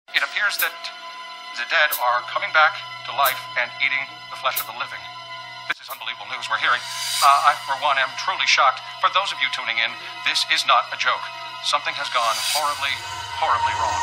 It appears that the dead are coming back to life and eating the flesh of the living. This is unbelievable news we're hearing. I, for one, am truly shocked. For those of you tuning in, this is not a joke. Something has gone horribly, horribly wrong.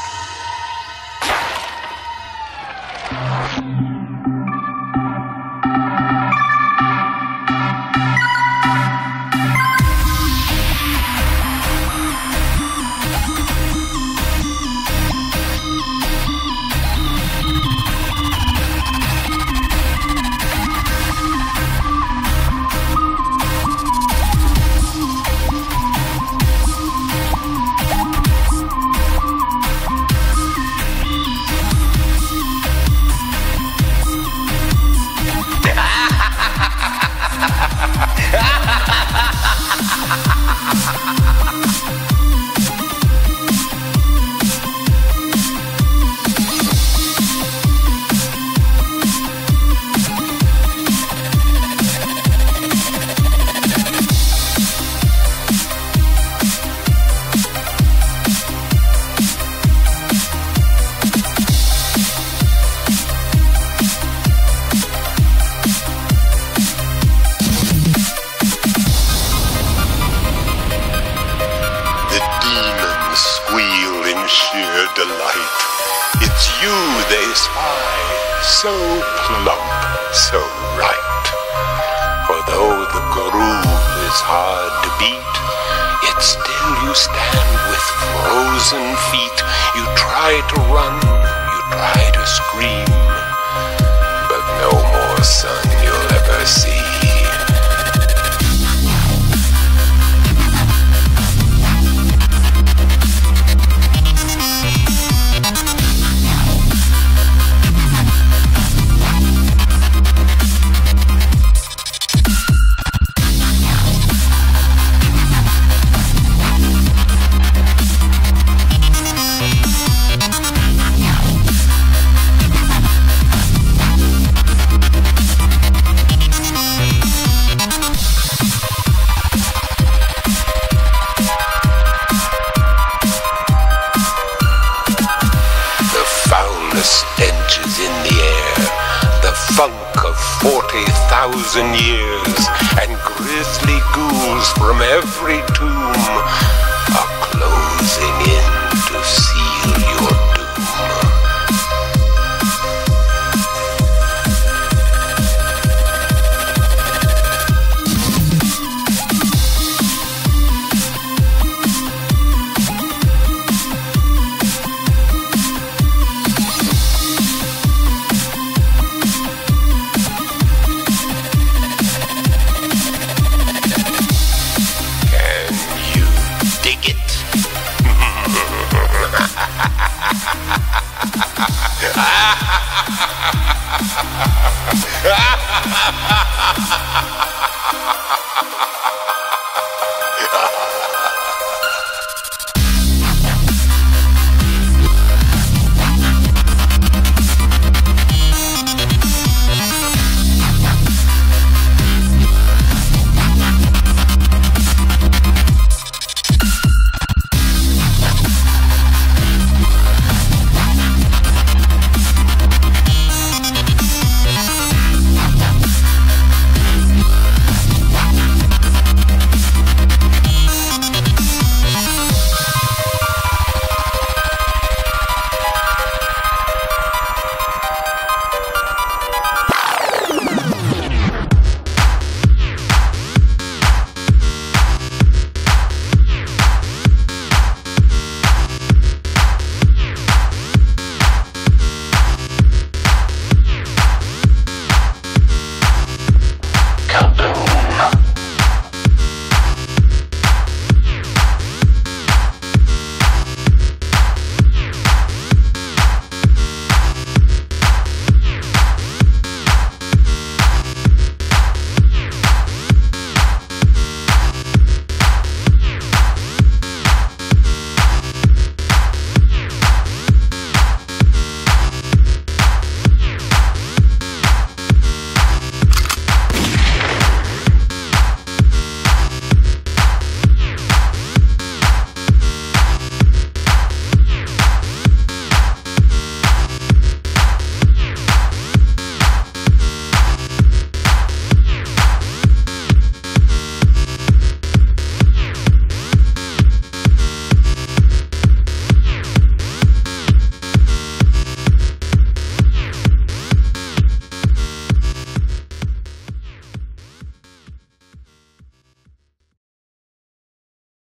Delight. It's you they spy, so plump, so right. For though the groove is hard to beat, yet still you stand with frozen feet. You try to run, you try to scream, but no more sun you'll ever see. The stench is in the air, the funk of 40,000 years, and grisly ghouls from every tomb are closing in to see.